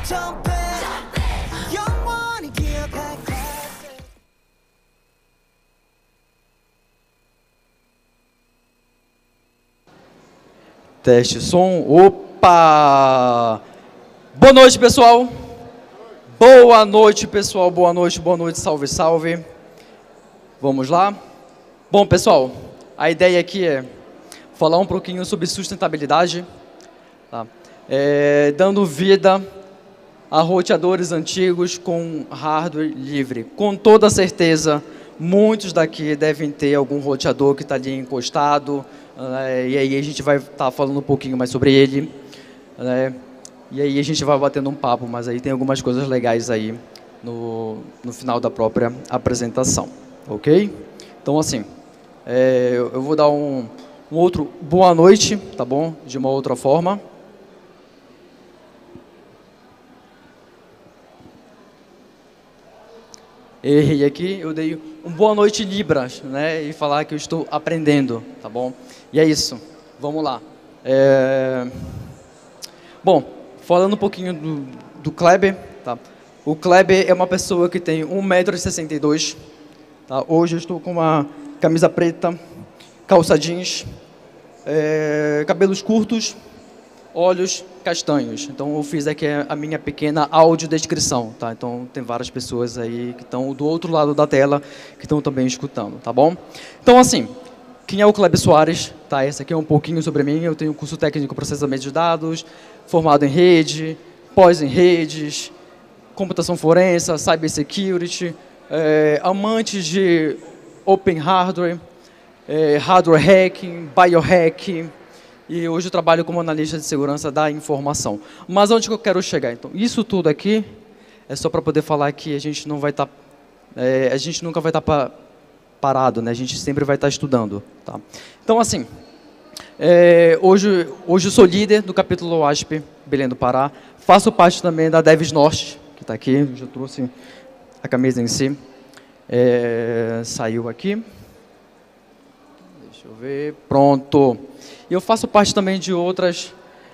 jump it. 영원히 기억할 classic. Teste som. Opa! Boa noite, pessoal. Boa noite, pessoal. Boa noite, salve, salve. Vamos lá? Bom, pessoal, a ideia aqui é falar um pouquinho sobre sustentabilidade, tá? Dando vida a roteadores antigos com hardware livre. Com toda certeza, muitos daqui devem ter algum roteador que está ali encostado, e aí a gente vai estar falando um pouquinho mais sobre ele, né? E aí a gente vai batendo um papo, mas aí tem algumas coisas legais aí no final da própria apresentação, ok? Então, assim, eu vou dar um outro boa noite, tá bom? De uma outra forma. Errei aqui, eu dei um boa noite Libras, né? E falar que eu estou aprendendo, tá bom? E é isso, vamos lá. Bom, falando um pouquinho do Kleber, tá? O Kleber é uma pessoa que tem 1,62 m, tá? Hoje eu estou com uma camisa preta, calça jeans, cabelos curtos, olhos castanhos. Então eu fiz aqui a minha pequena audiodescrição, tá? Então tem várias pessoas aí que estão do outro lado da tela que estão também escutando, tá bom? Então, assim, quem é o Kleber Soares? Tá, esse aqui é um pouquinho sobre mim. Eu tenho curso técnico em processamento de dados, formado em rede, pós em redes, computação forense, cybersecurity, amante de open hardware, hardware hacking, biohacking, e hoje eu trabalho como analista de segurança da informação. Mas onde que eu quero chegar? Então, isso tudo aqui é só para poder falar que a gente não vai estar, a gente nunca vai estar parado, né? A gente sempre vai estar estudando, tá? Então, assim, hoje eu sou líder do capítulo OASP Belém do Pará, faço parte também da Devs Norte, que está aqui, eu já trouxe a camisa em si, saiu aqui, deixa eu ver, pronto. E eu faço parte também de outras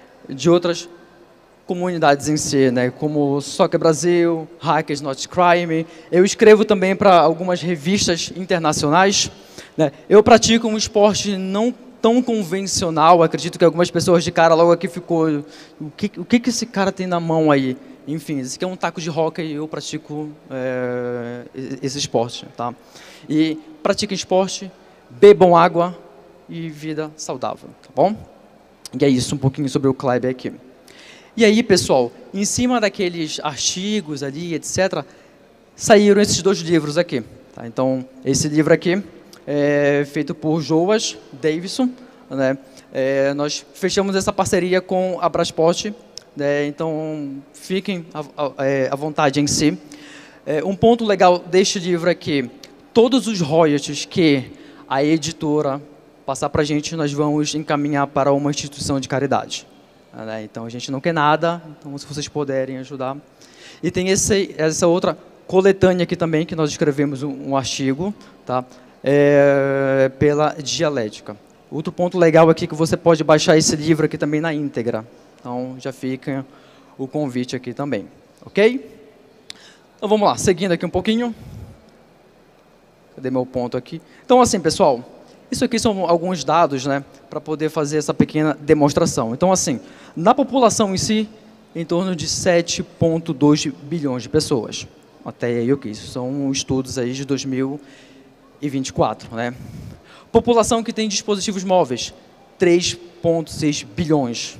comunidades em si, né, como Soccer Brasil, Hackers Not Crime. Eu escrevo também para algumas revistas internacionais, né. Eu pratico um esporte não tão convencional. Acredito que algumas pessoas de cara logo aqui ficou, o que esse cara tem na mão aí? Enfim, esse aqui é um taco de hóquei e eu pratico esse esporte, tá? E pratiquem esporte, bebam água e vida saudável, tá bom? E é isso, um pouquinho sobre o Kleber aqui. E aí, pessoal, em cima daqueles artigos ali, etc., saíram esses dois livros aqui, tá? Então, esse livro aqui é feito por Joas Davidson, né? Nós fechamos essa parceria com a Brasport, né? Então fiquem à vontade em si. Um ponto legal deste livro é que todos os royalties que a editora passar para a gente, nós vamos encaminhar para uma instituição de caridade, né? Então a gente não quer nada, então se vocês puderem ajudar. E tem essa outra coletânea aqui também, que nós escrevemos um artigo, tá? Pela Dialética. Outro ponto legal aqui é que você pode baixar esse livro aqui também na íntegra. Então já fica o convite aqui também, ok? Então vamos lá, seguindo aqui um pouquinho. Cadê meu ponto aqui? Então, assim, pessoal, isso aqui são alguns dados, né, para poder fazer essa pequena demonstração. Então, assim, na população em si, em torno de 7,2 bilhões de pessoas. Até aí, ok, isso são estudos aí de 2024, né? População que tem dispositivos móveis, 3,6 bilhões.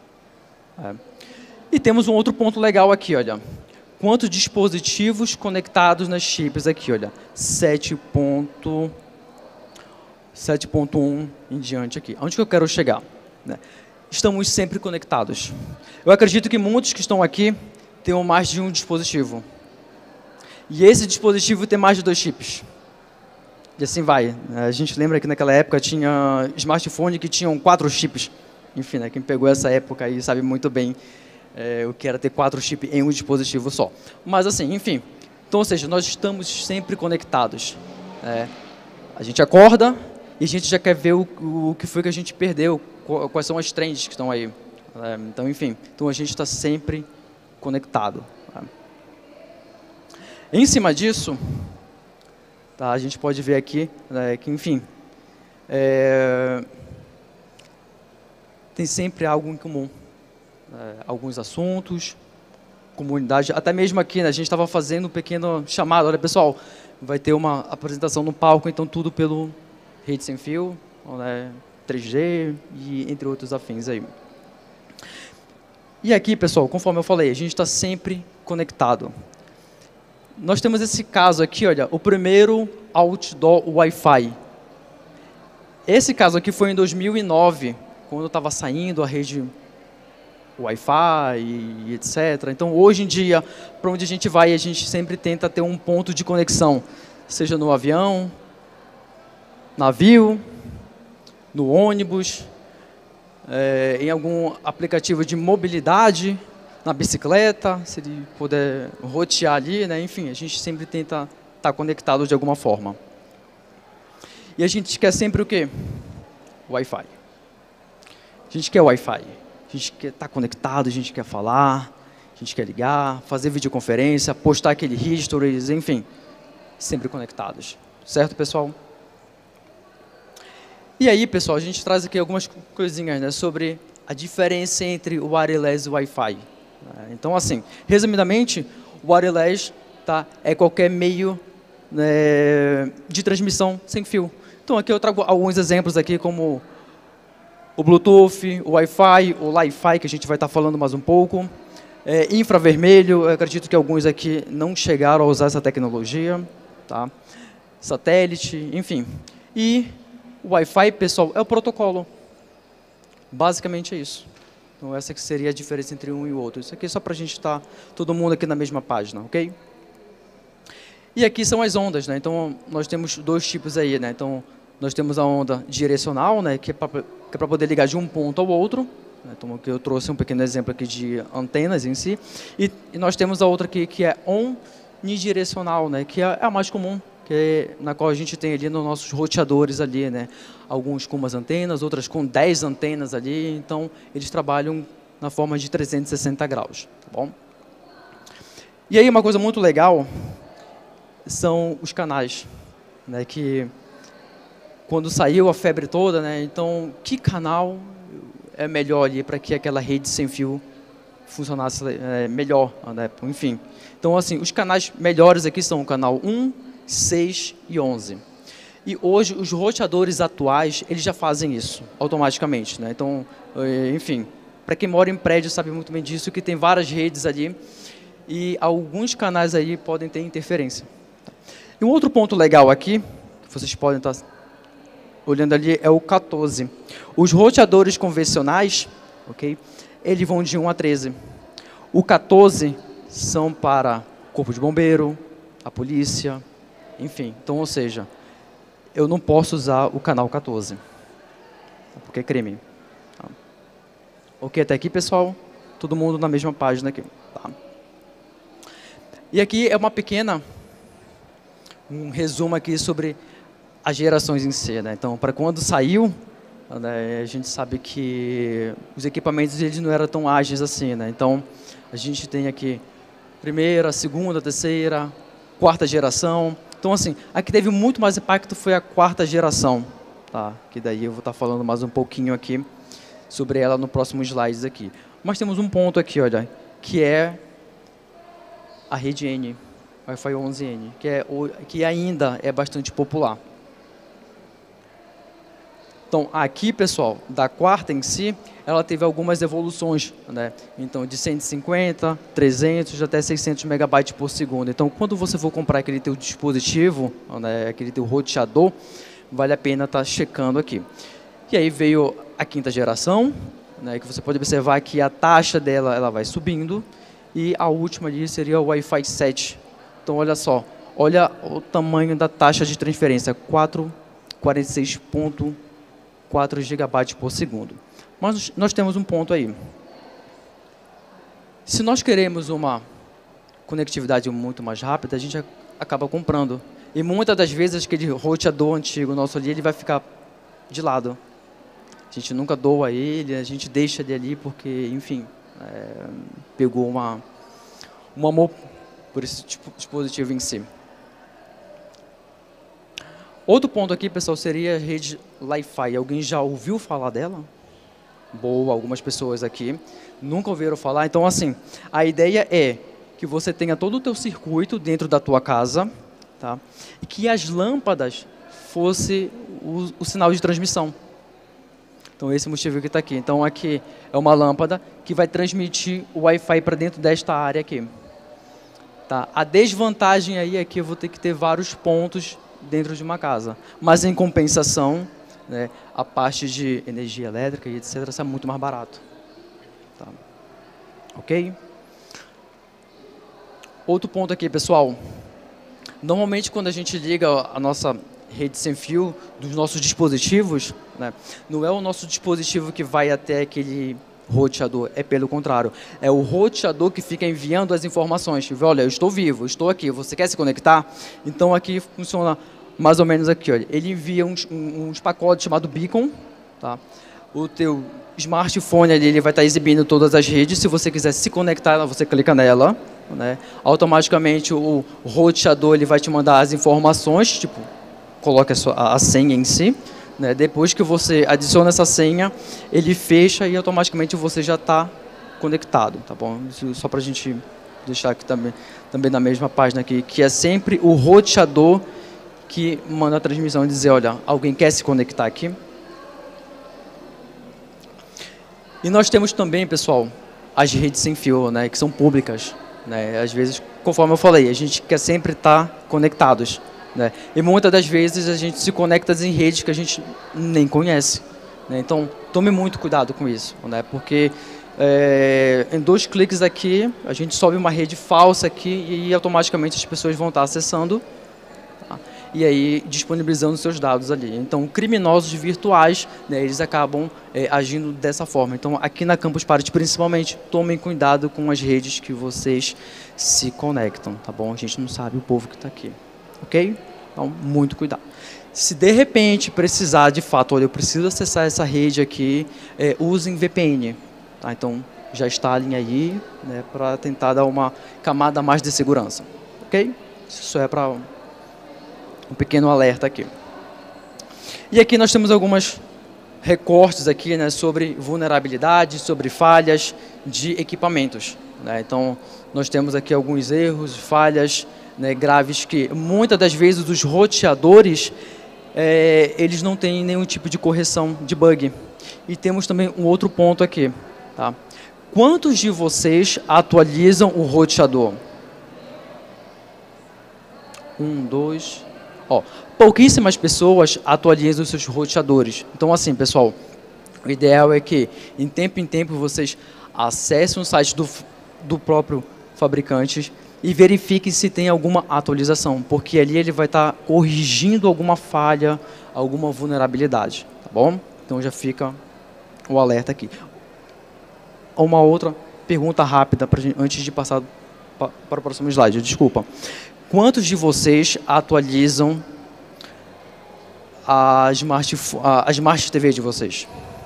E temos um outro ponto legal aqui, olha. Quantos dispositivos conectados nas chips aqui, olha. 7,1 em diante aqui. Onde que eu quero chegar? Né? Estamos sempre conectados. Eu acredito que muitos que estão aqui tenham mais de um dispositivo. E esse dispositivo tem mais de 2 chips. E assim vai. A gente lembra que naquela época tinha smartphone que tinham 4 chips. Enfim, né, quem pegou essa época aí sabe muito bem o que era ter 4 chips em um dispositivo só. Mas assim, enfim. Então, ou seja, nós estamos sempre conectados. A gente acorda e a gente já quer ver o que foi que a gente perdeu, quais são as trends que estão aí. Então, enfim, então a gente está sempre conectado. Tá? Em cima disso, tá, a gente pode ver aqui, né, que, enfim, tem sempre algo em comum. Alguns assuntos, comunidade, até mesmo aqui, né, a gente estava fazendo um pequeno chamado. Olha, pessoal, vai ter uma apresentação no palco, então tudo pelo rede sem fio, né, 3G e entre outros afins aí. E aqui, pessoal, conforme eu falei, a gente está sempre conectado. Nós temos esse caso aqui, olha, o primeiro outdoor Wi-Fi. Esse caso aqui foi em 2009, quando estava saindo a rede Wi-Fi e etc. Então, hoje em dia, para onde a gente vai, a gente sempre tenta ter um ponto de conexão, seja no avião, navio, no ônibus, em algum aplicativo de mobilidade, na bicicleta, se ele puder rotear ali, né? Enfim, a gente sempre tenta estar conectado de alguma forma. E a gente quer sempre o quê? Wi-Fi. A gente quer Wi-Fi. A gente quer estar conectado, a gente quer falar, a gente quer ligar, fazer videoconferência, postar aquele histories, enfim, sempre conectados. Certo, pessoal? E aí, pessoal, a gente traz aqui algumas coisinhas, né, sobre a diferença entre o wireless e o Wi-Fi. Então, assim, resumidamente, o wireless, tá, é qualquer meio, né, de transmissão sem fio. Então, aqui eu trago alguns exemplos aqui, como o Bluetooth, o Wi-Fi, o Li-Fi, que a gente vai estar falando mais um pouco. Infravermelho, eu acredito que alguns aqui não chegaram a usar essa tecnologia. Tá? Satélite, enfim. E o Wi-Fi, pessoal, é o protocolo. Basicamente é isso. Então, essa que seria a diferença entre um e o outro. Isso aqui é só para a gente estar todo mundo aqui na mesma página, ok? E aqui são as ondas, né? Então, nós temos dois tipos aí, né? Então, nós temos a onda direcional, né? Que é para poder ligar de um ponto ao outro. Então, aqui eu trouxe um pequeno exemplo aqui de antenas em si. E nós temos a outra aqui, que é omnidirecional, né? Que é a mais comum, na qual a gente tem ali nos nossos roteadores ali, né? Alguns com umas antenas, outras com 10 antenas ali. Então, eles trabalham na forma de 360 graus, tá bom? E aí, uma coisa muito legal são os canais, né? Que quando saiu a febre toda, né? Então, que canal é melhor ali para que aquela rede sem fio funcionasse melhor, né? Enfim. Então, assim, os canais melhores aqui são o canal 1, 6 e 11. E hoje, os roteadores atuais, eles já fazem isso automaticamente, né? Então, enfim, para quem mora em prédio sabe muito bem disso, que tem várias redes ali e alguns canais aí podem ter interferência. E um outro ponto legal aqui, que vocês podem estar olhando ali, é o 14. Os roteadores convencionais, ok? Eles vão de 1 a 13. O 14 são para corpo de bombeiro, a polícia, enfim. Então, ou seja, eu não posso usar o canal 14, porque é crime. Tá? Ok, até aqui, pessoal? Todo mundo na mesma página aqui. Tá? E aqui é um resumo aqui sobre as gerações em si, né? Então, para quando saiu, né, a gente sabe que os equipamentos eles não eram tão ágeis assim, né? Então, a gente tem aqui primeira, segunda, terceira, quarta geração. Então, assim, a que teve muito mais impacto foi a quarta geração, tá? Que daí eu vou estar falando mais um pouquinho aqui sobre ela no próximo slides aqui. Mas temos um ponto aqui, olha, que é a rede N, Wi-Fi 11N, que ainda é bastante popular. Então, aqui, pessoal, da quarta em si, ela teve algumas evoluções, né? Então, de 150, 300 até 600 megabytes por segundo. Então, quando você for comprar aquele teu dispositivo, né, aquele teu roteador, vale a pena estar checando aqui. E aí veio a quinta geração, né, que você pode observar que a taxa dela ela vai subindo, e a última ali seria o Wi-Fi 7. Então, olha só, olha o tamanho da taxa de transferência, 46,4 GB por segundo. Mas nós temos um ponto aí. Se nós queremos uma conectividade muito mais rápida, a gente acaba comprando. E muitas das vezes aquele roteador antigo nosso ali, ele vai ficar de lado. A gente nunca doa ele, a gente deixa ele ali porque, enfim, pegou uma um amor por esse tipo de dispositivo em si. Outro ponto aqui, pessoal, seria a rede Li-Fi. Alguém já ouviu falar dela? Boa, algumas pessoas aqui nunca ouviram falar. Então, assim, a ideia é que você tenha todo o teu circuito dentro da tua casa, tá? E que as lâmpadas fosse o sinal de transmissão. Então, esse é o motivo que está aqui. Então, aqui é uma lâmpada que vai transmitir o Wi-Fi para dentro desta área aqui. Tá? A desvantagem aí é que eu vou ter que ter vários pontos dentro de uma casa. Mas, em compensação, né, a parte de energia elétrica e etc. é muito mais barato. Tá? Ok? Outro ponto aqui, pessoal. Normalmente, quando a gente liga a nossa rede sem fio dos nossos dispositivos, né, não é o nosso dispositivo que vai até aquele roteador, é pelo contrário. É o roteador que fica enviando as informações. Olha, eu estou vivo, estou aqui, você quer se conectar? Então, aqui funciona mais ou menos aqui. Olha. Ele envia uns pacotes chamados Beacon. Tá? O teu smartphone ali, ele vai estar exibindo todas as redes. Se você quiser se conectar, você clica nela. Né? Automaticamente, o roteador ele vai te mandar as informações, tipo, coloca a senha em si. Né? Depois que você adiciona essa senha, ele fecha e automaticamente você já está conectado. Tá bom? Isso só para a gente deixar aqui também na mesma página aqui, que é sempre o roteador que manda a transmissão e dizer, olha, alguém quer se conectar aqui? E nós temos também, pessoal, as redes sem fio, né, que são públicas. Né? Às vezes, conforme eu falei, a gente quer sempre estar conectados. Né? E muitas das vezes a gente se conecta em redes que a gente nem conhece. Né? Então, tome muito cuidado com isso, né? Porque em 2 cliques aqui, a gente sobe uma rede falsa aqui e automaticamente as pessoas vão estar acessando, tá? E aí disponibilizando seus dados ali. Então, criminosos virtuais, né, eles acabam agindo dessa forma. Então, aqui na Campus Party, principalmente, tomem cuidado com as redes que vocês se conectam, tá bom? A gente não sabe o povo que está aqui. Ok? Então, muito cuidado. Se de repente precisar de fato, olha, eu preciso acessar essa rede aqui, usem VPN. Tá? Então, já está a linha aí, né, para tentar dar uma camada a mais de segurança. Ok? Isso é para um pequeno alerta aqui. E aqui nós temos alguns recortes aqui, né, sobre vulnerabilidade, sobre falhas de equipamentos. Né? Então, nós temos aqui alguns erros, falhas, né, graves que muitas das vezes os roteadores eles não têm nenhum tipo de correção de bug. E temos também um outro ponto aqui. Tá? Quantos de vocês atualizam o roteador? 1, 2... pouquíssimas pessoas atualizam os seus roteadores. Então, assim, pessoal, o ideal é que, em tempo vocês acessem o site do próprio fabricante e verifiquem se tem alguma atualização, porque ali ele vai estar corrigindo alguma falha, alguma vulnerabilidade, tá bom? Então, já fica o alerta aqui. Uma outra pergunta rápida, antes de passar para o próximo slide, desculpa. Quantos de vocês atualizam a Smart TV de vocês?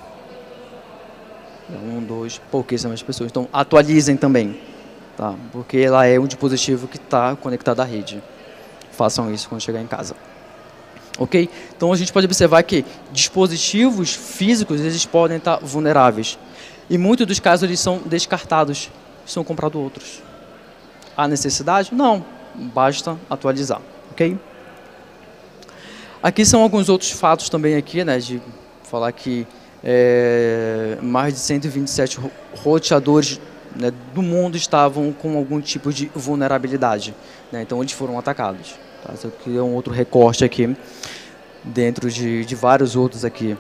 1, 2, pouquíssimas pessoas. Então, atualizem também, tá? Porque ela é um dispositivo que está conectado à rede. Façam isso quando chegar em casa. Ok? Então, a gente pode observar que dispositivos físicos eles podem estar vulneráveis. E muitos dos casos eles são descartados, são comprados outros. Há necessidade? Não. Basta atualizar, ok? Aqui são alguns outros fatos também aqui, né, de falar que mais de 127 roteadores, né, do mundo estavam com algum tipo de vulnerabilidade, né, então eles foram atacados. Tá? Isso aqui é um outro recorte aqui, dentro de vários outros aqui.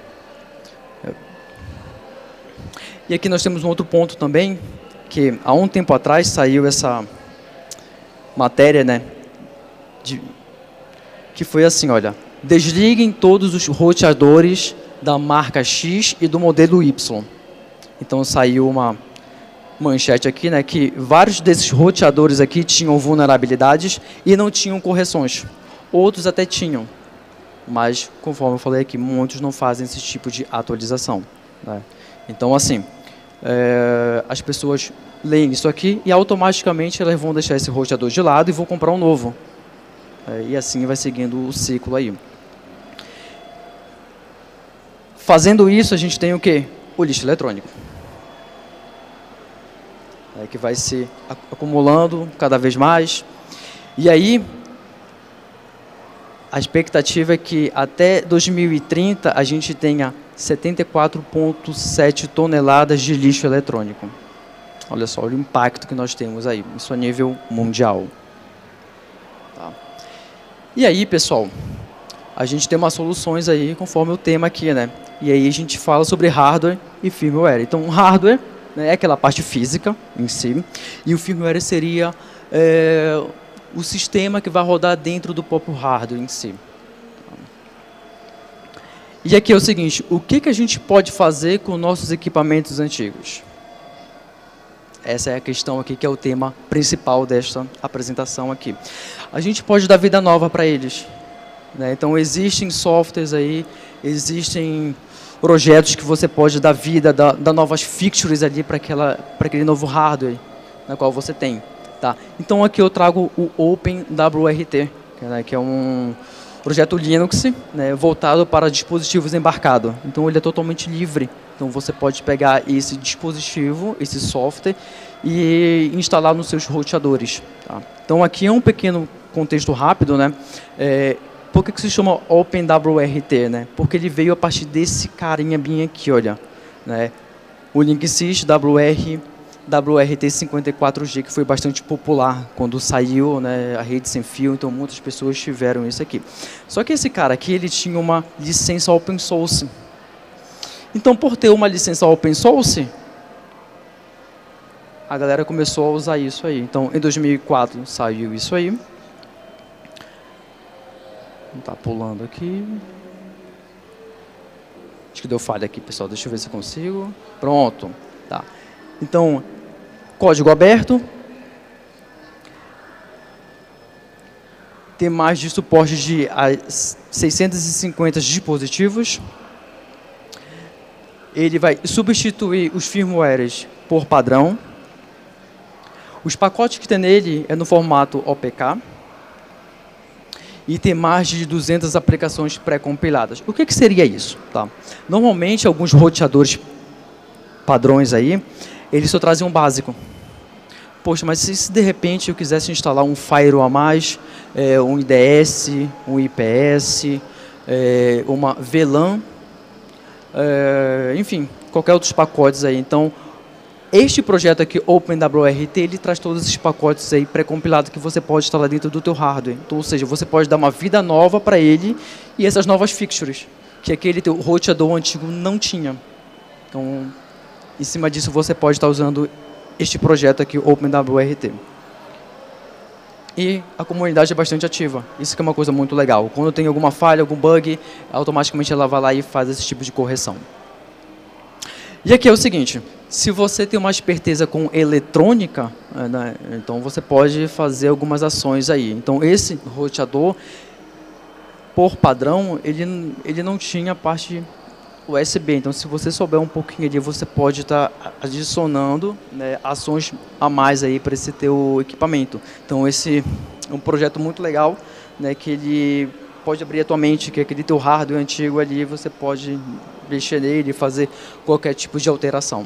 E aqui nós temos um outro ponto também, que há um tempo atrás saiu essa matéria, né, que foi assim, olha, desliguem todos os roteadores da marca X e do modelo Y. Então saiu uma manchete aqui, né, que vários desses roteadores aqui tinham vulnerabilidades e não tinham correções. Outros até tinham, mas conforme eu falei aqui, muitos não fazem esse tipo de atualização. Né? Então assim, as pessoas leem isso aqui e automaticamente elas vão deixar esse roteador de lado e vão comprar um novo. E assim vai seguindo o ciclo aí. Fazendo isso, a gente tem o quê? O lixo eletrônico. Que vai se acumulando cada vez mais. E aí, a expectativa é que até 2030 a gente tenha 74,7 toneladas de lixo eletrônico. Olha só o impacto que nós temos aí, isso a nível mundial. Tá. E aí, pessoal, a gente tem umas soluções aí conforme o tema aqui, né? E aí a gente fala sobre hardware e firmware. Então, o hardware, né, é aquela parte física em si, e o firmware seria o sistema que vai rodar dentro do próprio hardware em si. E aqui é o seguinte, o que a gente pode fazer com nossos equipamentos antigos? Essa é a questão aqui, que é o tema principal desta apresentação aqui. A gente pode dar vida nova para eles, né? Então, existem softwares aí, existem projetos que você pode dar vida, dar novas features ali para aquele novo hardware na qual você tem. Tá? Então, aqui eu trago o OpenWRT, que é um projeto Linux, né, voltado para dispositivos embarcados. Então, ele é totalmente livre. Então, você pode pegar esse dispositivo, esse software, e instalar nos seus roteadores. Tá? Então, aqui é um pequeno contexto rápido, né? Por que se chama OpenWRT, né? Porque ele veio a partir desse carinha bem aqui, olha, né? O Linksys WRT54G, que foi bastante popular quando saiu, né, a rede sem fio, então muitas pessoas tiveram isso aqui. Só que esse cara aqui, ele tinha uma licença open source. Então, por ter uma licença open source, a galera começou a usar isso aí. Então, em 2004 saiu isso aí. Tá pulando aqui. Acho que deu falha aqui, pessoal. Deixa eu ver se eu consigo. Pronto. Tá. Então, código aberto. Tem mais de suporte de 650 dispositivos. Ele vai substituir os firmwares por padrão. Os pacotes que tem nele é no formato OPK. E tem mais de 200 aplicações pré-compiladas. O que seria isso? Tá? Normalmente, alguns roteadores padrões aí, eles só trazem um básico. Poxa, mas se de repente eu quisesse instalar um firewall a mais, um IDS, um IPS, uma VLAN, enfim, qualquer outros pacotes aí. Então, este projeto aqui, OpenWRT, ele traz todos esses pacotes aí pré-compilados que você pode instalar dentro do teu hardware. Então, ou seja, você pode dar uma vida nova para ele e essas novas features, que aquele teu roteador antigo não tinha. Então, em cima disso, você pode estar usando este projeto aqui, OpenWRT. E a comunidade é bastante ativa. Isso que é uma coisa muito legal. Quando tem alguma falha, algum bug, automaticamente ela vai lá e faz esse tipo de correção. E aqui é o seguinte, se você tem uma esperteza com eletrônica, né, então você pode fazer algumas ações aí. Então, esse roteador, por padrão, ele não tinha parte USB. Então, se você souber um pouquinho ali, você pode estar adicionando, né, ações a mais aí para esse teu equipamento. Então, esse é um projeto muito legal, né, que ele pode abrir a tua mente, que aquele teu hardware antigo ali, você pode mexer nele e fazer qualquer tipo de alteração.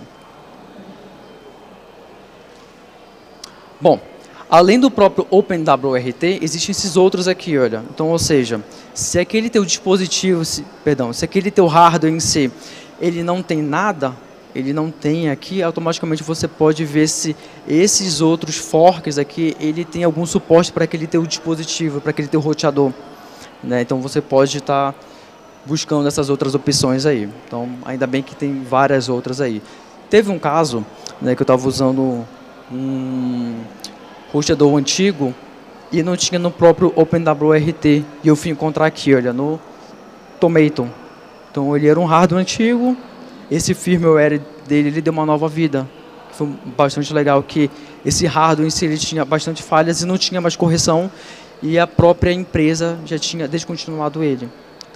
Bom, além do próprio OpenWRT, existem esses outros aqui, olha. Então, ou seja, se aquele teu dispositivo, se aquele teu hardware em si, ele não tem nada, ele não tem aqui, automaticamente você pode ver se esses outros forks aqui, ele tem algum suporte para aquele teu dispositivo, para aquele teu roteador, né? Então, você pode estar buscando essas outras opções aí. Então, ainda bem que tem várias outras aí. Teve um caso, né, que eu estava usando um roteador antigo e não tinha no próprio OpenWRT. E eu fui encontrar aqui, olha, no Tomato. Então, ele era um hardware antigo, esse firmware dele, ele deu uma nova vida. Foi bastante legal que esse hardware em si, ele tinha bastante falhas e não tinha mais correção, e a própria empresa já tinha descontinuado ele.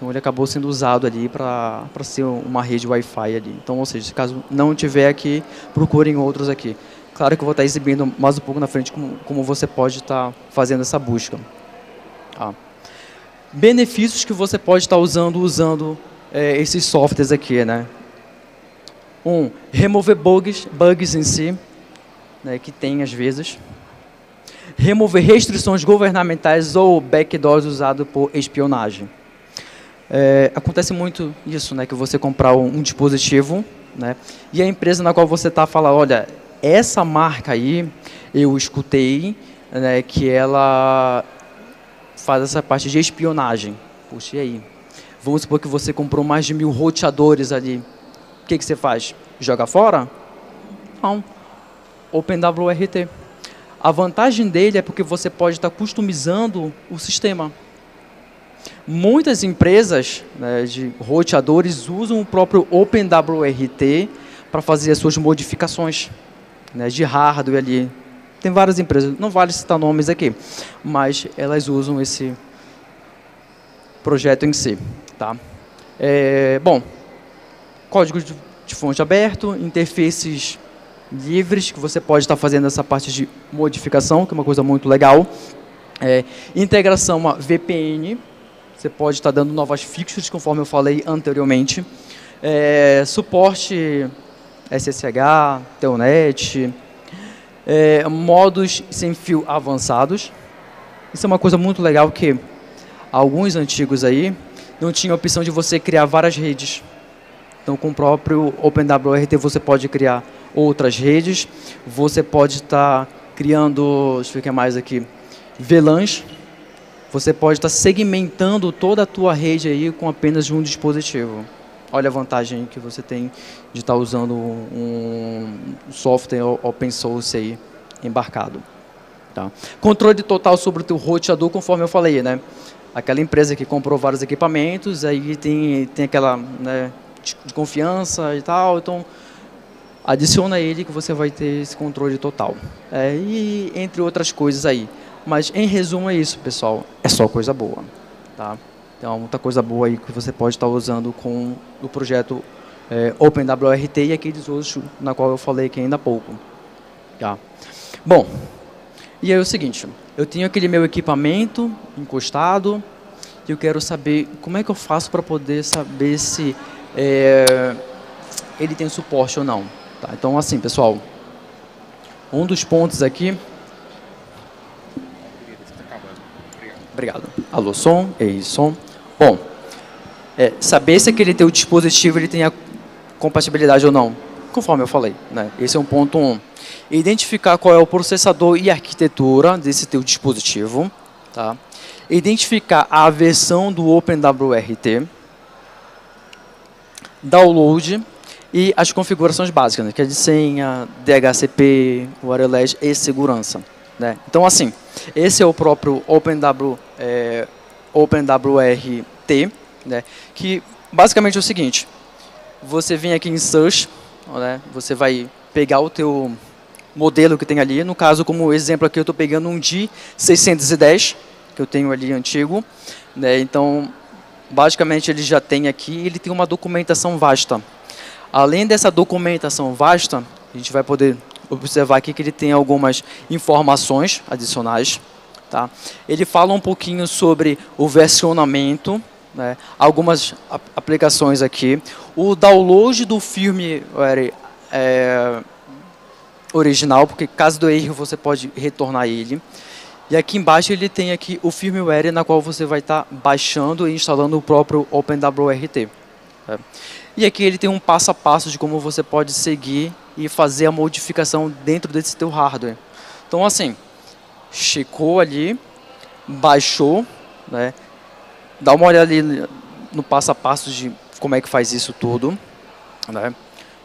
Então ele acabou sendo usado ali para ser uma rede Wi-Fi ali. Então, ou seja, caso não tiver aqui, procurem outros aqui. Claro que eu vou estar exibindo mais um pouco na frente como você pode estar fazendo essa busca. Tá. Benefícios que você pode estar usando esses softwares aqui, né? Remover bugs em si, né, que tem às vezes. Remover restrições governamentais ou backdoors usados por espionagem. Acontece muito isso, né, que você comprar um dispositivo, né, e a empresa na qual você está fala, olha, essa marca aí, eu escutei, né, que ela faz essa parte de espionagem. Puxa, e aí? Vamos supor que você comprou mais de 1000 roteadores ali. O que você faz? Joga fora? Não. OpenWRT. A vantagem dele é porque você pode estar customizando o sistema. Muitas empresas, né, de roteadores usam o próprio OpenWRT para fazer as suas modificações, né, de hardware ali. Tem várias empresas, não vale citar nomes aqui, mas elas usam esse projeto em si. Tá? Bom, código de fonte aberto, interfaces livres, que você pode estar fazendo essa parte de modificação, que é uma coisa muito legal. Integração a VPN, você pode estar dando novas fixtures, conforme eu falei anteriormente. Suporte SSH, Telnet, modos sem fio avançados. Isso é uma coisa muito legal que alguns antigos aí não tinha a opção de você criar várias redes. Então, com o próprio OpenWRT, você pode criar outras redes. Você pode estar criando, deixa eu ver o que mais aqui, VLANs. Você pode estar segmentando toda a tua rede aí com apenas um dispositivo. Olha a vantagem que você tem de estar usando um software open source aí embarcado. Tá? Controle total sobre o teu roteador, conforme eu falei, né? Aquela empresa que comprou vários equipamentos, aí tem aquela, né, de confiança e tal, então adiciona ele que você vai ter esse controle total. E entre outras coisas aí. Mas em resumo é isso, pessoal. É só coisa boa. Tá? Então, muita coisa boa aí que você pode estar usando com o projeto OpenWRT e aqueles outros na qual eu falei aqui ainda há pouco. Tá? Bom, e aí é o seguinte, eu tenho aquele meu equipamento encostado e eu quero saber como é que eu faço para poder saber se ele tem suporte ou não. Tá? Então, assim, pessoal, um dos pontos aqui... Obrigado. Alô, som. Ei, som. Bom, saber se aquele teu dispositivo ele tem a compatibilidade ou não, conforme eu falei, né? Esse é um ponto 1. Identificar qual é o processador e a arquitetura desse teu dispositivo. Tá? Identificar a versão do OpenWRT. Download e as configurações básicas, né? Que é de senha, DHCP, wireless e segurança. Né? Então, assim, esse é o próprio OpenWRT, né? Que basicamente é o seguinte, você vem aqui em Search, né? Você vai pegar o teu modelo que tem ali, no caso, como exemplo aqui, eu estou pegando um D610, que eu tenho ali antigo, né? Então, basicamente, ele já tem aqui, ele tem uma documentação vasta. Além dessa documentação vasta, a gente vai poder observar aqui que ele tem algumas informações adicionais. Tá? Ele fala um pouquinho sobre o versionamento, né? Algumas aplicações aqui. O download do firmware original, porque caso do erro você pode retornar ele. E aqui embaixo ele tem aqui o firmware na qual você vai estar baixando e instalando o próprio OpenWRT. Tá? E aqui ele tem um passo a passo de como você pode seguir e fazer a modificação dentro desse teu hardware. Então, assim, checou ali, baixou, né? Dá uma olhada ali no passo a passo de como é que faz isso tudo, né?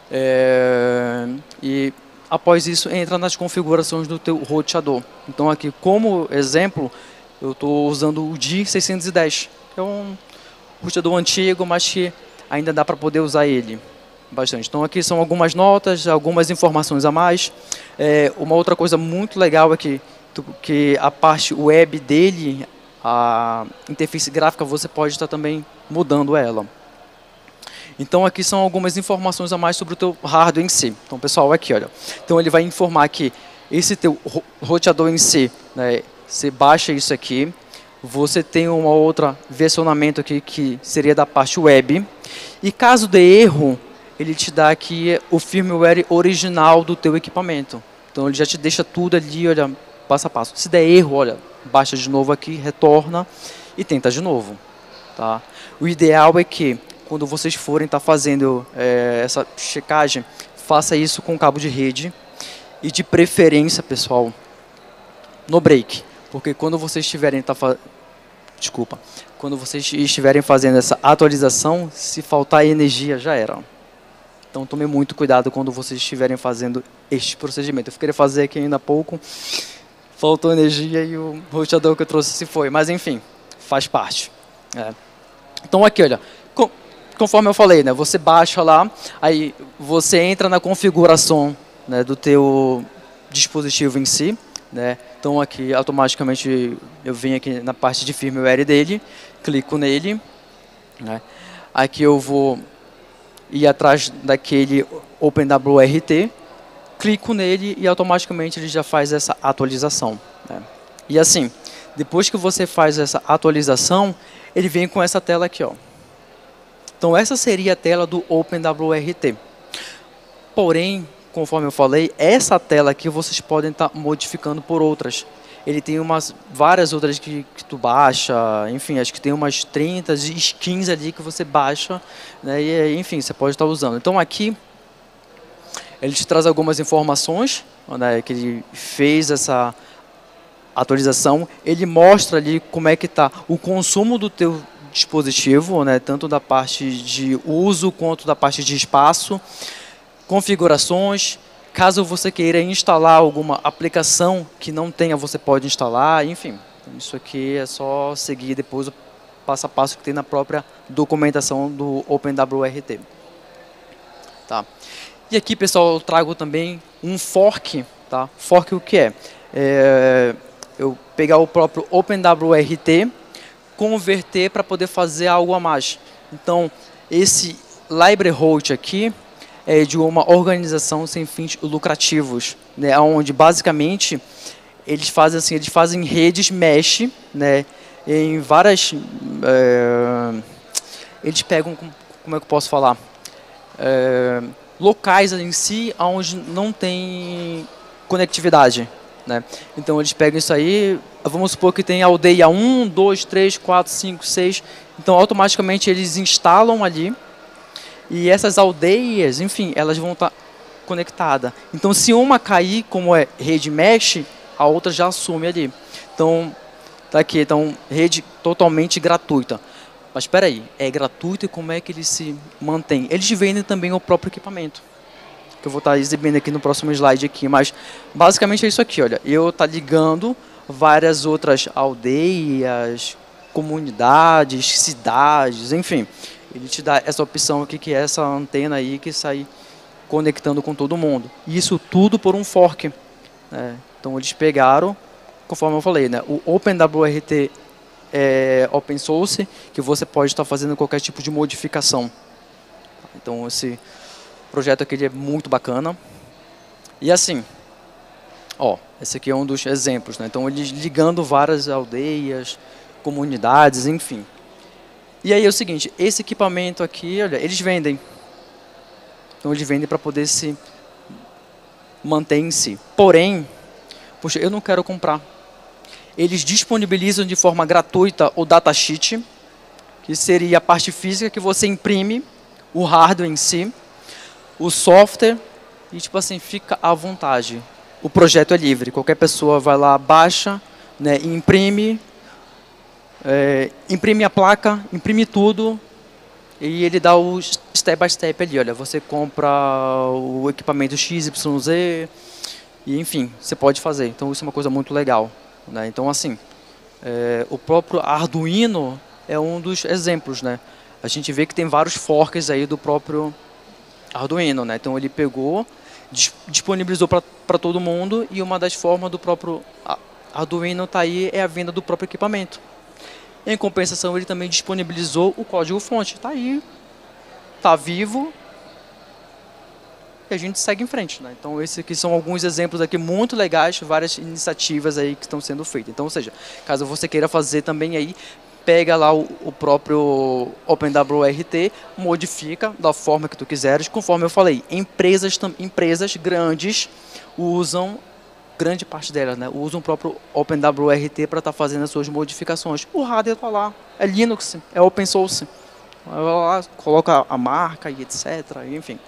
E após isso, entra nas configurações do teu roteador. Então, aqui, como exemplo, eu estou usando o D610, que é um roteador antigo, mas que ainda dá para poder usar ele bastante. Então, aqui são algumas notas, algumas informações a mais. Uma outra coisa muito legal é que a parte web dele a interface gráfica, você pode estar também mudando ela. Então aqui são algumas informações a mais sobre o teu hardware em si. Então pessoal, aqui olha, então ele vai informar que esse teu roteador em si, né, você baixa isso aqui, você tem uma outra versionamento aqui que seria da parte web, e caso dê erro, ele te dá aqui o firmware original do teu equipamento. Então ele já te deixa tudo ali, olha, passo a passo. Se der erro, olha, baixa de novo aqui, retorna e tenta de novo. Tá? O ideal é que, quando vocês forem estar fazendo essa checagem, faça isso com cabo de rede e, de preferência, pessoal, no break. Porque quando vocês estiverem quando vocês estiverem fazendo essa atualização, se faltar energia, já era. Então tome muito cuidado quando vocês estiverem fazendo este procedimento. Eu queria fazer aqui ainda há pouco, faltou energia e o roteador que eu trouxe se foi. Mas enfim, faz parte. Então aqui, olha, conforme eu falei, né, você baixa lá, aí você entra na configuração, né, do teu dispositivo em si. Né? Então aqui automaticamente eu venho aqui na parte de firmware dele, clico nele. Né? Aqui eu vou ir atrás daquele OpenWRT, clico nele e automaticamente ele já faz essa atualização. Né? E assim, depois que você faz essa atualização, ele vem com essa tela aqui. Ó. Então essa seria a tela do OpenWRT. Porém, conforme eu falei, essa tela aqui vocês podem estar modificando por outras. Ele tem várias outras que tu baixa, enfim, acho que tem umas 30 skins ali que você baixa, né, e enfim, você pode estar usando. Então aqui, ele te traz algumas informações, né, que ele fez essa atualização, ele mostra ali como é que está o consumo do teu dispositivo, né, tanto da parte de uso quanto da parte de espaço, configurações, caso você queira instalar alguma aplicação que não tenha, você pode instalar, enfim. Isso aqui é só seguir depois o passo a passo que tem na própria documentação do OpenWRT. Tá. E aqui, pessoal, eu trago também um fork. Tá? Fork o que é? Eu pegar o próprio OpenWRT, converter para poder fazer algo a mais. Então, esse library host aqui, é de uma organização sem fins lucrativos, né, onde basicamente eles fazem redes mesh, né, em várias, eles pegam, como é que eu posso falar, locais em si onde não tem conectividade, né? Então eles pegam isso aí, vamos supor que tem aldeia 1, 2, 3, 4, 5, 6, então automaticamente eles instalam ali. E essas aldeias, enfim, elas vão estar conectadas. Então, se uma cair, como é rede mesh, a outra já assume ali. Então, tá aqui, então, rede totalmente gratuita. Mas espera aí, é gratuito e como é que ele se mantém? Eles vendem também o próprio equipamento, que eu vou estar exibindo aqui no próximo slide aqui. Mas, basicamente, é isso aqui, olha. Eu estou ligando várias outras aldeias, comunidades, cidades, enfim. Ele te dá essa opção aqui, que é essa antena aí que sai conectando com todo mundo. E isso tudo por um fork. Né? Então eles pegaram, conforme eu falei, né? O OpenWRT é open source, que você pode estar fazendo qualquer tipo de modificação. Então esse projeto aqui ele é muito bacana. E assim, ó, esse aqui é um dos exemplos. Né? Então eles ligando várias aldeias, comunidades, enfim. E aí é o seguinte, esse equipamento aqui, olha, eles vendem. Então eles vendem para poder se manter em si. Porém, poxa, eu não quero comprar. Eles disponibilizam de forma gratuita o datasheet, que seria a parte física que você imprime, o hardware em si, o software, e tipo assim, fica à vontade. O projeto é livre, qualquer pessoa vai lá, baixa, né, e imprime, imprime a placa, imprime tudo e ele dá o step by step ali, olha, você compra o equipamento XYZ e enfim, você pode fazer. Então isso é uma coisa muito legal, né? Então assim, o próprio Arduino é um dos exemplos, né? A gente vê que tem vários forks aí do próprio Arduino, né? Então ele pegou, disponibilizou para todo mundo e uma das formas do próprio Arduino tá aí é a venda do próprio equipamento. Em compensação, ele também disponibilizou o código-fonte. Está aí, está vivo, e a gente segue em frente, né? Então, esses aqui são alguns exemplos aqui muito legais, várias iniciativas aí que estão sendo feitas. Então, ou seja, caso você queira fazer também aí, pega lá o próprio OpenWRT, modifica da forma que tu quiseres, conforme eu falei. Empresas grandes usam, grande parte delas, né, usam o próprio OpenWRT para estar fazendo as suas modificações. O hardware está lá, é Linux, é open source. Vai lá, coloca a marca e etc, enfim.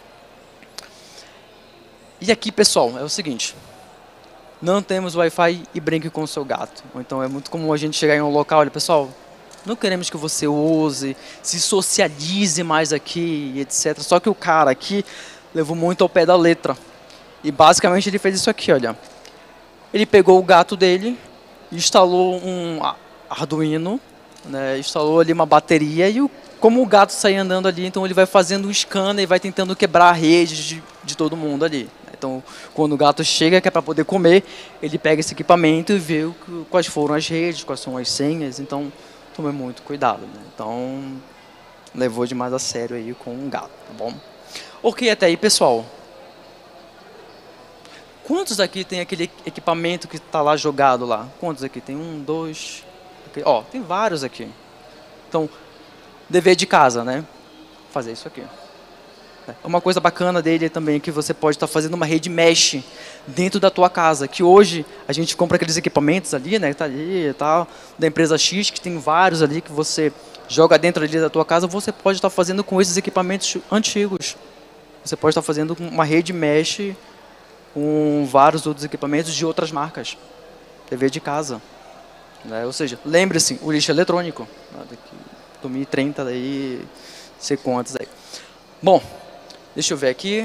E aqui, pessoal, é o seguinte, não temos Wi-Fi e brinque com o seu gato. Então é muito comum a gente chegar em um local, olha, pessoal, não queremos que você use, se socialize mais aqui, etc. Só que o cara aqui levou muito ao pé da letra. E basicamente ele fez isso aqui, olha. Ele pegou o gato dele, instalou um Arduino, né, instalou ali uma bateria e como o gato sai andando ali, então ele vai fazendo um scanner e vai tentando quebrar a rede de todo mundo ali. Então, quando o gato chega, que é para poder comer, ele pega esse equipamento e vê quais foram as redes, quais são as senhas. Então, tome muito cuidado, né? Então, levou demais a sério aí com um gato, tá bom? Ok, até aí, pessoal. Quantos aqui tem aquele equipamento que está lá jogado lá? Quantos aqui? Tem um, dois... Okay. Ó, tem vários aqui. Então, dever de casa, né? Fazer isso aqui. Uma coisa bacana dele também é que você pode estar fazendo uma rede mesh dentro da tua casa, que hoje a gente compra aqueles equipamentos ali, né, que tá ali e tal, da empresa X, que tem vários ali que você joga dentro ali da tua casa, você pode estar fazendo com esses equipamentos antigos. Você pode estar fazendo uma rede mesh com vários outros equipamentos de outras marcas. TV de casa. Né? Ou seja, lembre-se, o lixo eletrônico. Né? Daqui 2030, daí, sei quantos aí. Bom, deixa eu ver aqui.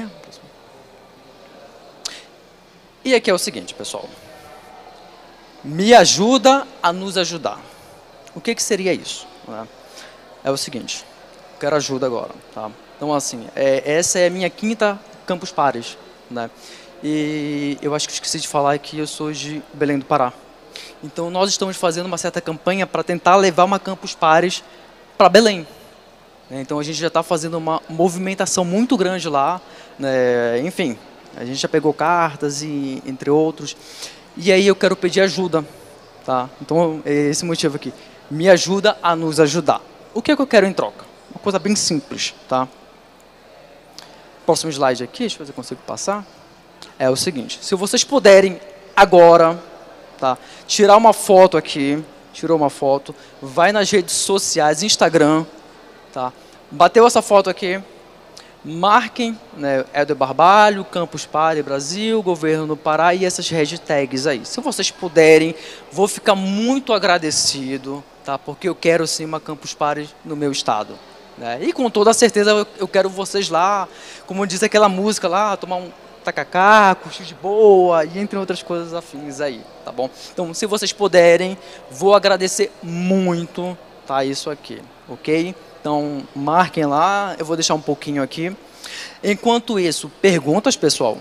E aqui é o seguinte, pessoal. Me ajuda a nos ajudar. O que seria isso? É o seguinte. Quero ajuda agora. Tá? Então, assim, essa é a minha quinta Campus Party. Né? E eu acho que esqueci de falar que eu sou de Belém do Pará. Então, nós estamos fazendo uma certa campanha para tentar levar uma Campus Party para Belém. Então a gente já está fazendo uma movimentação muito grande lá, né? Enfim, a gente já pegou cartas e entre outros. E aí eu quero pedir ajuda, tá? Então é esse motivo aqui. Me ajuda a nos ajudar. O que é que eu quero em troca? Uma coisa bem simples, tá? Próximo slide aqui, deixa eu ver se eu consigo passar. É o seguinte, se vocês puderem agora, tá? Tirar uma foto aqui, tirou uma foto, vai nas redes sociais, Instagram. Tá. Bateu essa foto aqui, marquem, né, Éder Barbalho, Campus Party Brasil, Governo do Pará e essas hashtags aí. Se vocês puderem, vou ficar muito agradecido, tá, porque eu quero sim uma Campus Party no meu estado. Né, e com toda certeza eu quero vocês lá, como diz aquela música lá, tomar um tacacá, curtir de boa e entre outras coisas afins aí, tá bom? Então, se vocês puderem, vou agradecer muito, tá, isso aqui, ok? Então, marquem lá, eu vou deixar um pouquinho aqui. Enquanto isso, perguntas, pessoal?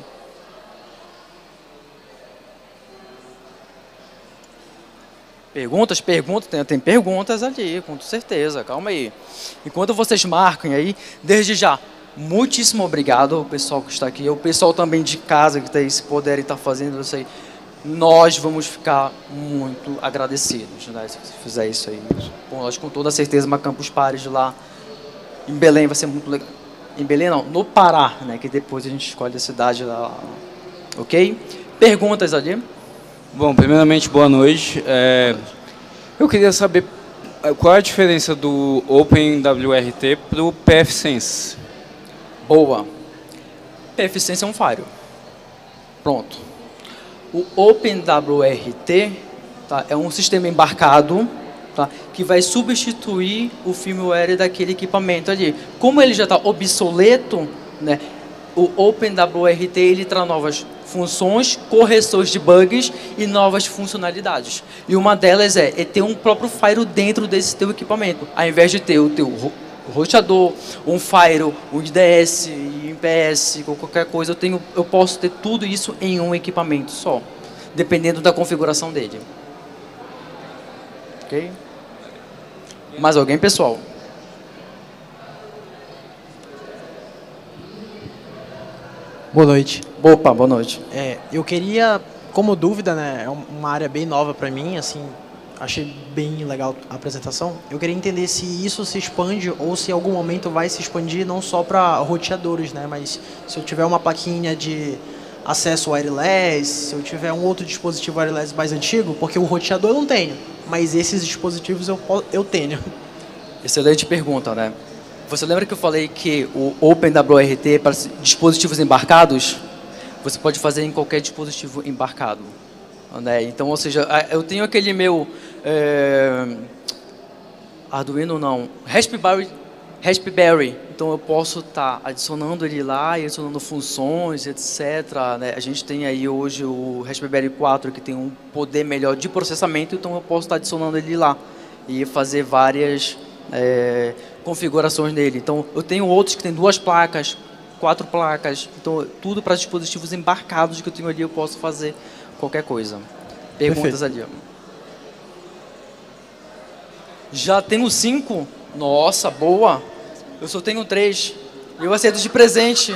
Perguntas, tem perguntas ali, com certeza, calma aí. Enquanto vocês marcam aí, desde já, muitíssimo obrigado ao pessoal que está aqui, ao pessoal também de casa que está aí, se puderem estar fazendo isso aí. Nós vamos ficar muito agradecidos, né, se você fizer isso aí. Bom, nós com toda certeza uma Campus Party lá em Belém vai ser muito legal. Em Belém não, no Pará, né, que depois a gente escolhe a cidade lá, ok? Perguntas ali? Bom, primeiramente, boa noite. Eu queria saber qual é a diferença do OpenWRT para o pfSense. Boa. pfSense é um firewall. Pronto. O OpenWRT, tá, é um sistema embarcado, tá, que vai substituir o firmware daquele equipamento ali. Como ele já está obsoleto, né, o OpenWRT ele traz novas funções, correções de bugs e novas funcionalidades. E uma delas é ter um próprio firewall dentro desse teu equipamento, ao invés de ter o teu roteador, um firewall, um IDS, IPS, qualquer coisa, eu posso ter tudo isso em um equipamento só, dependendo da configuração dele. Ok? Mais alguém, pessoal? Boa noite. Opa, boa noite. Eu queria, como dúvida, né, é uma área bem nova para mim, assim, achei bem legal a apresentação. Eu queria entender se isso se expande ou se em algum momento vai se expandir não só para roteadores, né, mas se eu tiver uma plaquinha de acesso wireless, se eu tiver um outro dispositivo wireless mais antigo, porque o roteador eu não tenho, mas esses dispositivos eu tenho. Excelente pergunta, né? Você lembra que eu falei que o OpenWRT é para dispositivos embarcados? Você pode fazer em qualquer dispositivo embarcado, né? Então, ou seja, eu tenho aquele meu Arduino não, Raspberry. Então eu posso estar adicionando ele lá e adicionando funções, etc, né? A gente tem aí hoje o Raspberry 4 que tem um poder melhor de processamento, então eu posso estar adicionando ele lá e fazer várias configurações nele. Então eu tenho outros que tem 2 placas, 4 placas, então tudo para dispositivos embarcados que eu tenho ali eu posso fazer qualquer coisa. Perguntas ali. Ó. Já tenho 5? Nossa, boa! Eu só tenho 3. Eu aceito de presente.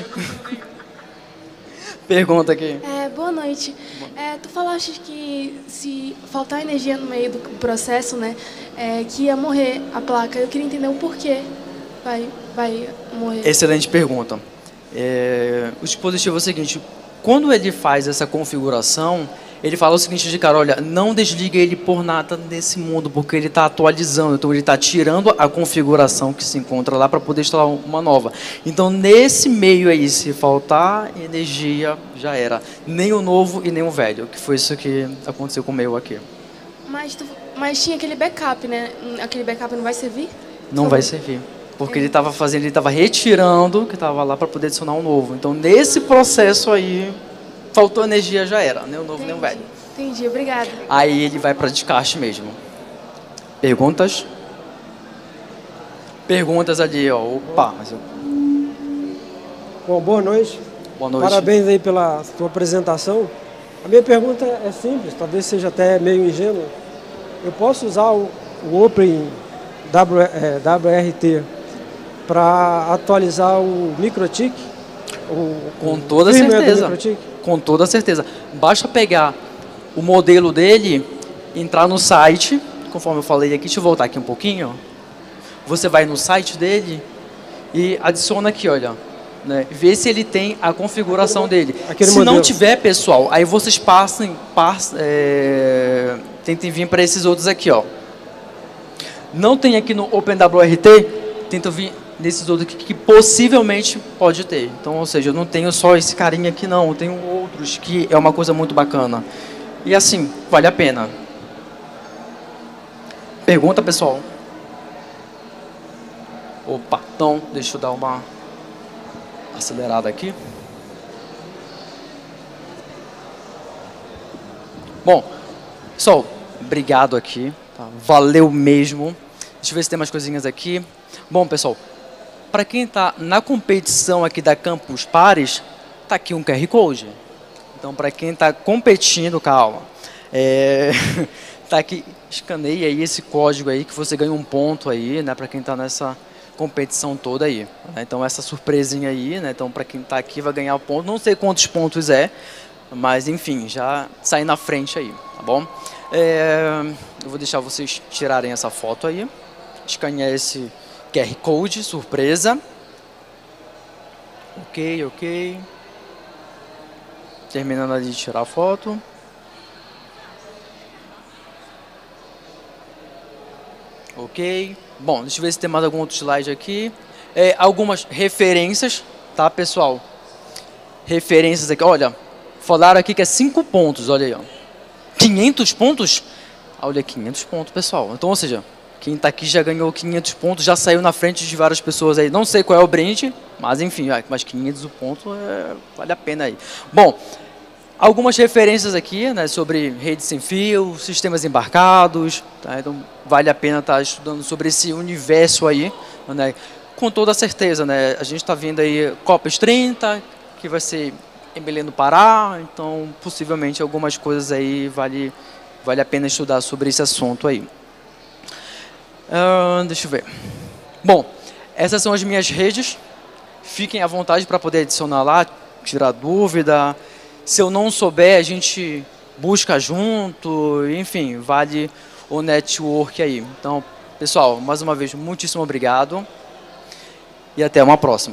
Pergunta aqui. Boa noite. Tu falaste que se faltar energia no meio do processo, né, que ia morrer a placa. Eu queria entender o porquê vai morrer. Excelente pergunta. O dispositivo é o seguinte, quando ele faz essa configuração, ele fala o seguinte de cara, olha, não desliga ele por nada nesse mundo, porque ele está atualizando, então ele está tirando a configuração que se encontra lá para poder instalar uma nova. Então, nesse meio aí, se faltar energia, já era. Nem o novo e nem o velho, que foi isso que aconteceu com o meu aqui. Mas tinha aquele backup, né? Aquele backup não vai servir? Não vai servir. Porque ele estava retirando o que estava lá para poder adicionar um novo. Então, nesse processo aí, faltou energia, já era. Nem o novo, nem o velho. Entendi, obrigada. Aí ele vai para descarte mesmo. Perguntas? Perguntas ali, ó. Opa. Bom, boa noite. Boa noite. Parabéns aí pela sua apresentação. A minha pergunta é simples, talvez seja até meio ingênua. Eu posso usar o Open WRT para atualizar o MikroTik? Com toda certeza. Com toda certeza. Basta pegar o modelo dele, entrar no site, conforme eu falei aqui, deixa eu voltar aqui um pouquinho. Você vai no site dele e adiciona aqui, olha, né, vê se ele tem a configuração dele. Se modelo. Não tiver, pessoal, aí vocês tentem vir para esses outros aqui, ó. Não tem aqui no OpenWRT, tentam vir nesses outros aqui que possivelmente pode ter. Então, ou seja, eu não tenho só esse carinha aqui não, eu tenho outros que é uma coisa muito bacana. E assim, vale a pena. Pergunta, pessoal? Opa, então, deixa eu dar uma acelerada aqui. Bom, pessoal, obrigado aqui, tá? Valeu mesmo. Deixa eu ver se tem mais coisinhas aqui. Bom, pessoal, para quem está na competição aqui da Campus Pares, está aqui um QR Code. Então, para quem está competindo, calma, tá aqui, escaneie aí esse código aí que você ganha um ponto aí, né, para quem está nessa competição toda aí. Né? Então, essa surpresinha aí, né, então para quem está aqui vai ganhar ponto, não sei quantos pontos mas enfim, já sair na frente aí, tá bom? Eu vou deixar vocês tirarem essa foto aí, escanear esse QR Code, surpresa. Ok. Terminando ali de tirar a foto. Ok. Bom, deixa eu ver se tem mais algum outro slide aqui. Algumas referências, tá, pessoal? Referências aqui. Olha, falaram aqui que é 5 pontos, olha aí, ó. 500 pontos? Olha, 500 pontos, pessoal. Então, ou seja, quem está aqui já ganhou 500 pontos, já saiu na frente de várias pessoas aí. Não sei qual é o brinde, mas enfim, mas 500 pontos vale a pena aí. Bom, algumas referências aqui, né, sobre rede sem fio, sistemas embarcados, tá? Então vale a pena estar estudando sobre esse universo aí, né? Com toda certeza, né? A gente está vendo aí Copas 30, que vai ser em Belém do Pará, então possivelmente algumas coisas aí vale a pena estudar sobre esse assunto aí. Deixa eu ver. Bom, essas são as minhas redes. Fiquem à vontade para poder adicionar lá, tirar dúvida. Se eu não souber, a gente busca junto. Enfim, vale o network aí. Então, pessoal, mais uma vez, muitíssimo obrigado. E até uma próxima.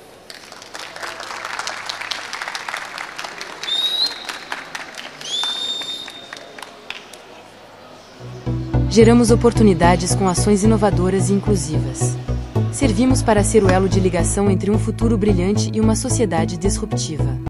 Geramos oportunidades com ações inovadoras e inclusivas. Servimos para ser o elo de ligação entre um futuro brilhante e uma sociedade disruptiva.